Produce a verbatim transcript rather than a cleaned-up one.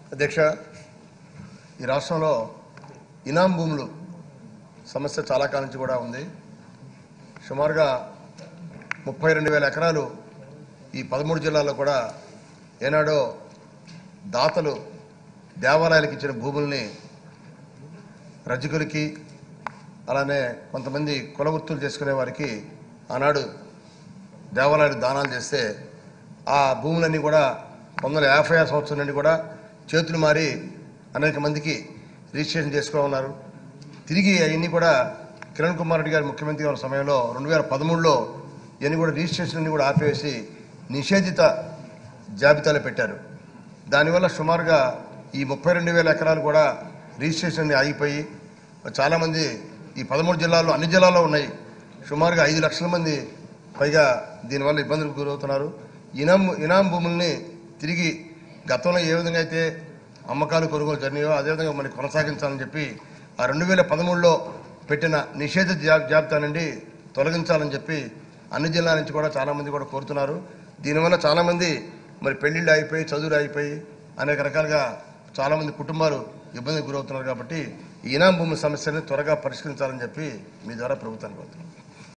అధ్యక్ష, ఈ రాష్ట్రంలో ఇనాం భూములు సమస్య చాలా కాలం నుంచి కూడా ఉంది. సుమారుగా ముప్పై రెండు వేల ఎకరాలు ఈ పదమూడు జిల్లాల్లో కూడా ఏనాడో దాతలు దేవాలయాలకు ఇచ్చిన భూముల్ని రజకులకి అలానే కొంతమంది కుల వృత్తులు చేసుకునే వారికి ఆనాడు దేవాలయాలు దానాలు చేస్తే ఆ భూములన్నీ కూడా పంతొమ్మిది వందల యాభై ఆరు సంవత్సరం నుండి కూడా చేతులు మారి అనేక మందికి రిజిస్ట్రేషన్ చేసుకోమన్నారు. తిరిగి అవన్నీ కూడా కిరణ్ కుమార్ రెడ్డి గారు ముఖ్యమంత్రి ఉన్న సమయంలో రెండు వేల పదమూడులో ఇవన్నీ కూడా రిజిస్ట్రేషన్ అన్ని కూడా ఆపేసి నిషేధిత జాబితాలో పెట్టారు. దానివల్ల సుమారుగా ఈ ముప్పై రెండు వేల ఎకరాలు కూడా రిజిస్ట్రేషన్ ఆగిపోయి చాలామంది ఈ పదమూడు జిల్లాల్లో అన్ని జిల్లాల్లో ఉన్నాయి. సుమారుగా ఐదు లక్షల మంది పైగా దీనివల్ల ఇబ్బందులకు గురవుతున్నారు. ఇనాం ఇనాం భూముల్ని తిరిగి గతంలో ఏ విధంగా అయితే అమ్మకాలు కొనుగోలు జరిగినాయో అదేవిధంగా మరి కొనసాగించాలని చెప్పి ఆ రెండు వేల పదమూడులో పెట్టిన నిషేధ జాబితా నుండి తొలగించాలని చెప్పి అన్ని జిల్లాల నుంచి కూడా చాలామంది కూడా కోరుతున్నారు. దీనివల్ల చాలామంది మరి పెళ్లిళ్ళు అయిపోయి చదువులు అయిపోయి అనేక రకాలుగా చాలామంది కుటుంబాలు ఇబ్బందికి గురవుతున్నారు. కాబట్టి ఈ ఇనాం భూమి సమస్యని త్వరగా పరిష్కరించాలని చెప్పి మీ ద్వారా ప్రభుత్వానికి కోరుతున్నాను.